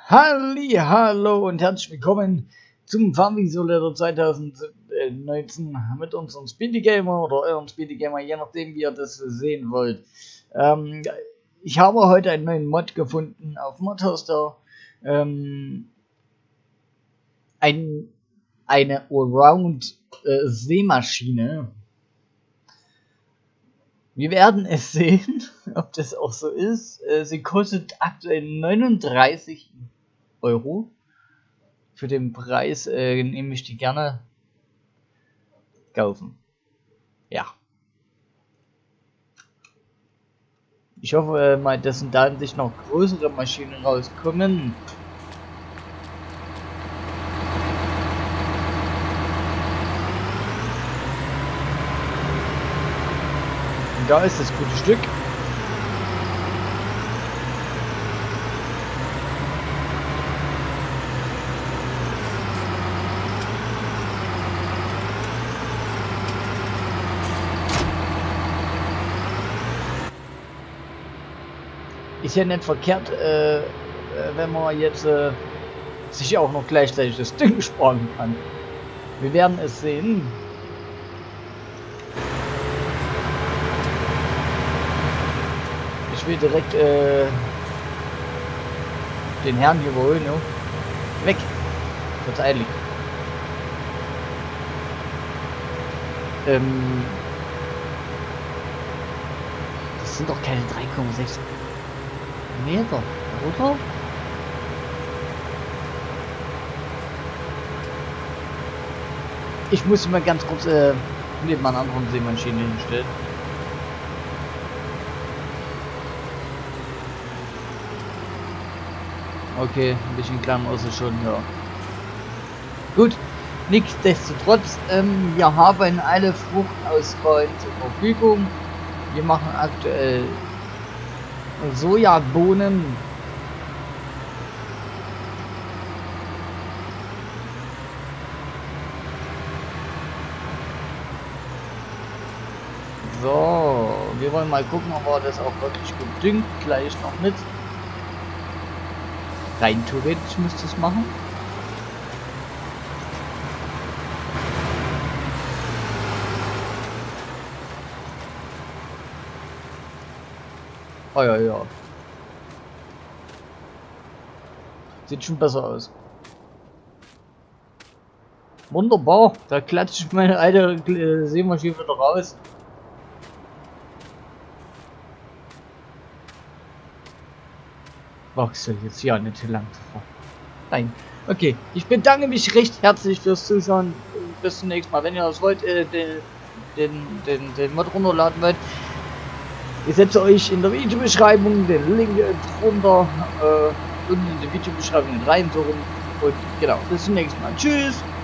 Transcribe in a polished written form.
Hallo und herzlich willkommen zum Farming Simulator 2019 mit unserem Speedy Gamer oder eurem Speedy Gamer, je nachdem wie ihr das sehen wollt. Ich habe heute einen neuen Mod gefunden auf Modhoster. Eine Allround Seemaschine. Wir werden es sehen, ob das auch so ist. Sie kostet aktuell 39 Euro. Für den Preis nehme ich die gerne kaufen. Ja. Ich hoffe mal, dass in der Hinsicht noch größere Maschinen rauskommen. Und da ist das gute Stück. Ist ja nicht verkehrt, wenn man jetzt sich auch noch gleichzeitig das Ding sparen kann. Wir werden es sehen. Ich will direkt den Herrn hier überholen. Ne? Weg! Wird's eilig. Das sind doch keine 3,6 Meter, oder? Ich muss mal ganz kurz neben einer anderen Seemaschine hinstellen. Okay, ein bisschen kleiner ist es schon, ja. Gut, nichtsdestotrotz, wir haben alle Fruchtauswahl zur Verfügung. Wir machen aktuell Sojabohnen. So, wir wollen mal gucken, ob wir das auch wirklich gut düngt. Gleich noch mit. Rein theoretisch müsste es machen. Oh ja, ja. Sieht schon besser aus. Wunderbar. Da klatsche ich meine alte Seemaschine wieder raus. Wachse jetzt ja nicht lang zu fahren. Nein. Okay. Ich bedanke mich recht herzlich fürs Zuschauen. Bis zum nächsten Mal. Wenn ihr das wollt, den Mod runterladen wollt. Ich setze euch in der Videobeschreibung den Link drunter unten in die Videobeschreibung rein. Und genau, bis zum nächsten Mal. Tschüss!